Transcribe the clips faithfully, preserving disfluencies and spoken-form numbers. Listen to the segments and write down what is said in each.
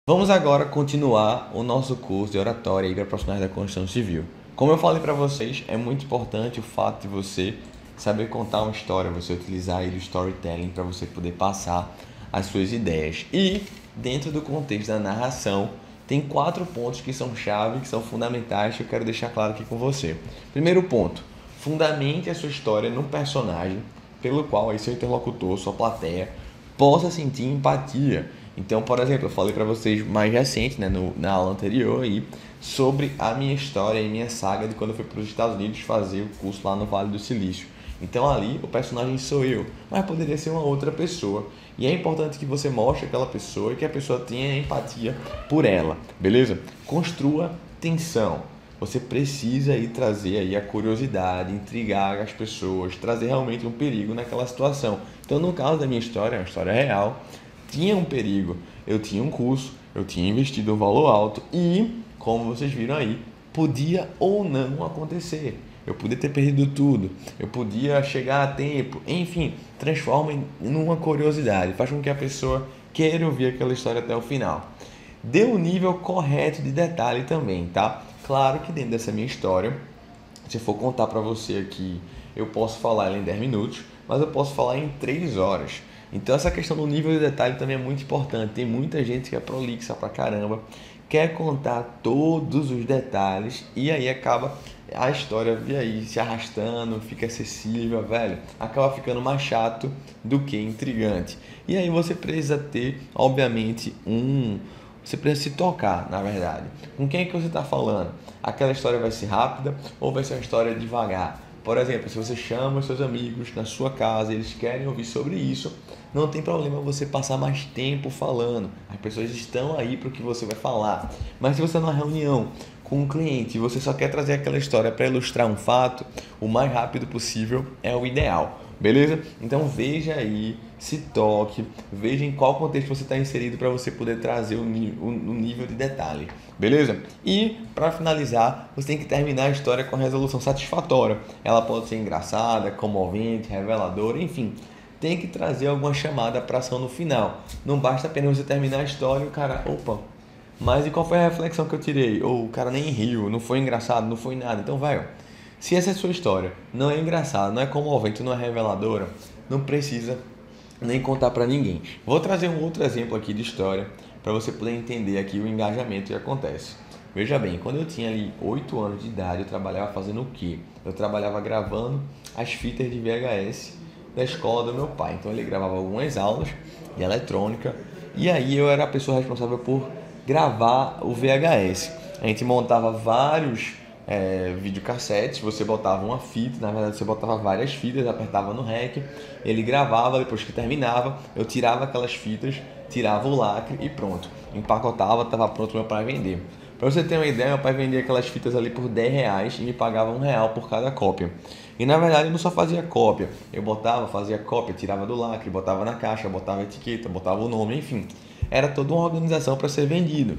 Vamos agora continuar o nosso curso de oratória para profissionais da construção civil. Como eu falei para vocês, é muito importante o fato de você saber contar uma história, você utilizar aí do storytelling para você poder passar as suas ideias. E dentro do contexto da narração, tem quatro pontos que são chave, que são fundamentais, que eu quero deixar claro aqui com você. Primeiro ponto, fundamente a sua história num personagem pelo qual aí seu interlocutor, sua plateia, possa sentir empatia. Então, por exemplo, eu falei para vocês mais recente, né, no, na aula anterior, aí, sobre a minha história e minha saga de quando eu fui para os Estados Unidos fazer o curso lá no Vale do Silício. Então ali o personagem sou eu, mas poderia ser uma outra pessoa. E é importante que você mostre aquela pessoa e que a pessoa tenha empatia por ela, beleza? Construa tensão. Você precisa aí trazer aí a curiosidade, intrigar as pessoas, trazer realmente um perigo naquela situação. Então, no caso da minha história, é uma história real, tinha um perigo. Eu tinha um curso, eu tinha investido um valor alto e, como vocês viram aí, podia ou não acontecer. Eu podia ter perdido tudo, eu podia chegar a tempo, enfim, transforma em uma curiosidade, faz com que a pessoa queira ouvir aquela história até o final. Dê o nível correto de detalhe também, tá? Claro que dentro dessa minha história, se eu for contar para você aqui, eu posso falar ela em dez minutos, mas eu posso falar em três horas. Então essa questão do nível de detalhe também é muito importante. Tem muita gente que é prolixa pra caramba, quer contar todos os detalhes e aí acaba a história via aí se arrastando, fica excessiva, velho, acaba ficando mais chato do que intrigante. E aí você precisa ter, obviamente, um... Você precisa se tocar, na verdade. Com quem é que você está falando? Aquela história vai ser rápida ou vai ser uma história devagar? Por exemplo, se você chama os seus amigos na sua casa, eles querem ouvir sobre isso, não tem problema você passar mais tempo falando. As pessoas estão aí para o que você vai falar. Mas se você está numa reunião com um cliente e você só quer trazer aquela história para ilustrar um fato, o mais rápido possível é o ideal. Beleza? Então veja aí, se toque, veja em qual contexto você está inserido para você poder trazer o, o, o nível de detalhe. Beleza? E para finalizar, você tem que terminar a história com a resolução satisfatória. Ela pode ser engraçada, comovente, reveladora, enfim. Tem que trazer alguma chamada para ação no final. Não basta apenas você terminar a história e o cara, opa, mas e qual foi a reflexão que eu tirei? Ou o cara nem riu, não foi engraçado, não foi nada. Então vai, ó. Se essa é a sua história, não é engraçada, não é comovente, não é reveladora, não precisa nem contar para ninguém. Vou trazer um outro exemplo aqui de história para você poder entender aqui o engajamento que acontece. Veja bem, quando eu tinha ali oito anos de idade, eu trabalhava fazendo o quê? Eu trabalhava gravando as fitas de V H S da escola do meu pai. Então ele gravava algumas aulas de eletrônica e aí eu era a pessoa responsável por gravar o V H S. A gente montava vários É, videocassetes, você botava uma fita, na verdade você botava várias fitas, apertava no REC, ele gravava, depois que terminava, eu tirava aquelas fitas, tirava o lacre e pronto, empacotava, estava pronto meu pai vender. Para você ter uma ideia, meu pai vendia aquelas fitas ali por dez reais e me pagava um real por cada cópia. E na verdade eu não só fazia cópia, eu botava, fazia cópia, tirava do lacre, botava na caixa, botava a etiqueta, botava o nome, enfim, era toda uma organização para ser vendido.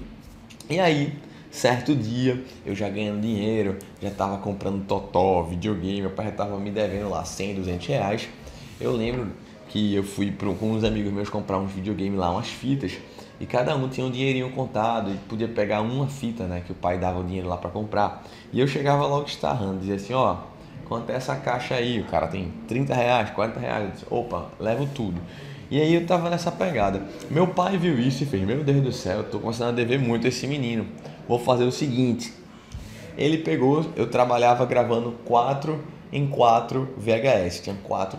E aí, certo dia, eu já ganhando dinheiro, já estava comprando totó, videogame, meu pai já estava me devendo lá cem, duzentos reais. Eu lembro que eu fui pro, com uns amigos meus comprar uns videogames lá, umas fitas, e cada um tinha um dinheirinho contado e podia pegar uma fita, né, que o pai dava o dinheiro lá para comprar. E eu chegava logo estarrando, dizia assim, ó, quanto é essa caixa aí? O cara tem trinta reais, quarenta reais. Eu disse, opa, levo tudo. E aí eu tava nessa pegada. Meu pai viu isso e fez, meu Deus do céu, eu tô começando a dever muito a esse menino. Vou fazer o seguinte. Ele pegou, eu trabalhava gravando quatro em quatro V H S. Tinha quatro,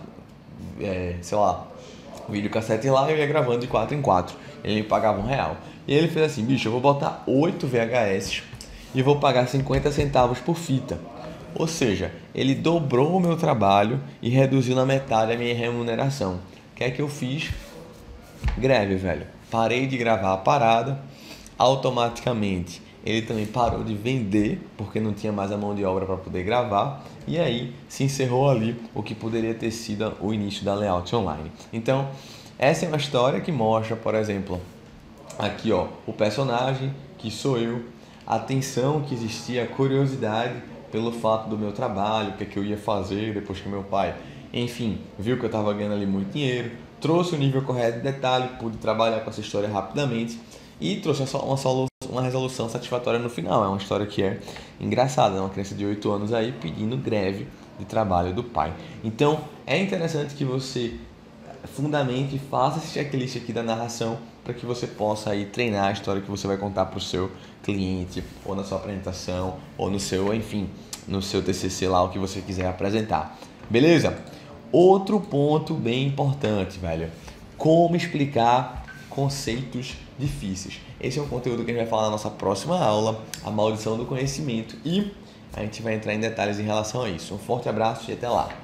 é, sei lá, videocassete lá e eu ia gravando de quatro em quatro. Ele me pagava um real. E ele fez assim, bicho, eu vou botar oito V H S e vou pagar cinquenta centavos por fita. Ou seja, ele dobrou o meu trabalho e reduziu na metade a minha remuneração. O que é que eu fiz? Greve, velho. Parei de gravar a parada, automaticamente ele também parou de vender, porque não tinha mais a mão de obra para poder gravar, e aí se encerrou ali o que poderia ter sido o início da Layout Online. Então, essa é uma história que mostra, por exemplo, aqui ó, o personagem, que sou eu, a tensão que existia, a curiosidade pelo fato do meu trabalho, o que é que eu ia fazer depois que meu pai, enfim, viu que eu estava ganhando ali muito dinheiro, trouxe o nível correto de detalhe, pude trabalhar com essa história rapidamente, e trouxe uma, solu uma resolução satisfatória no final. É uma história que é engraçada, é uma criança de oito anos aí pedindo greve de trabalho do pai. Então é interessante que você fundamente faça esse checklist aqui da narração para que você possa aí treinar a história que você vai contar para o seu cliente, ou na sua apresentação, ou no seu, enfim, no seu T C C lá, o que você quiser apresentar. Beleza? Outro ponto bem importante, velho. Como explicar conceitos difíceis. Esse é um conteúdo que a gente vai falar na nossa próxima aula, a maldição do conhecimento, e a gente vai entrar em detalhes em relação a isso. Um forte abraço e até lá!